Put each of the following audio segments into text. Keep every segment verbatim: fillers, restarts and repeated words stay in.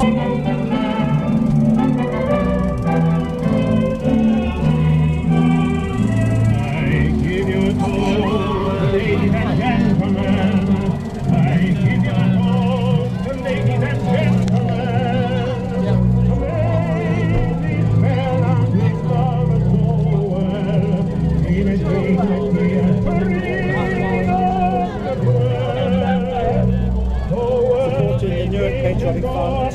Patriotic Fund.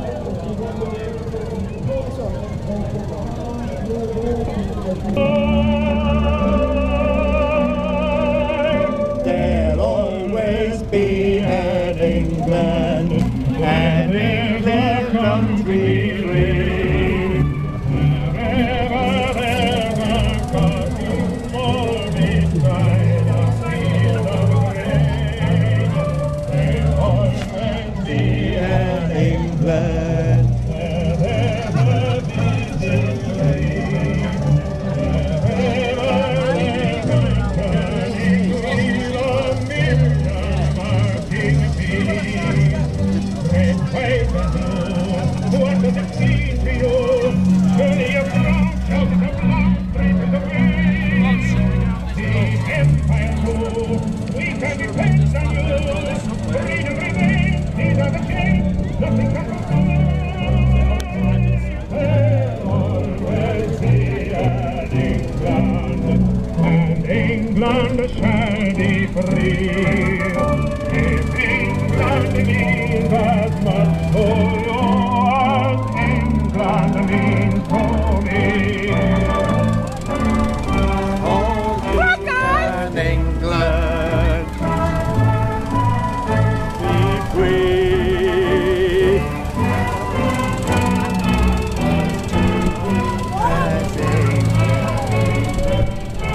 There'll always be an England, and in their country live. Wherever there's a costume or beside a field of grain, there'll always be an England, where there's a busy lane. Wherever there's a turning wheel, a million marking beams. Great waves of blue, what does it mean to you? Surely a brown shouted of love, breaking the waves. The empire grew, we can depend on you. Freedom remains, these are the chains, nothing can prevent. There'll always be an England, and England shall be free. If England means as much to you as England means to me. Oh, can England be free? As England.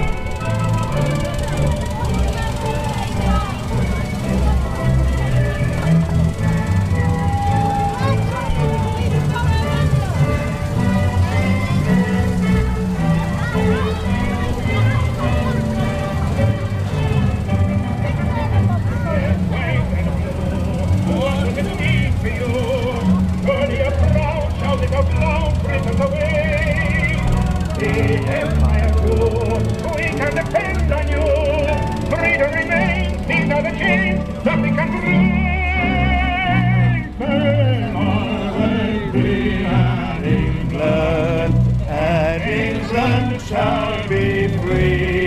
What does it mean to you? Surely a proud shouting of love brings away. The empire grew, we can depend on you. Freedom remains, these are the chains, nothing can break. There'll always be an England, and England shall be free.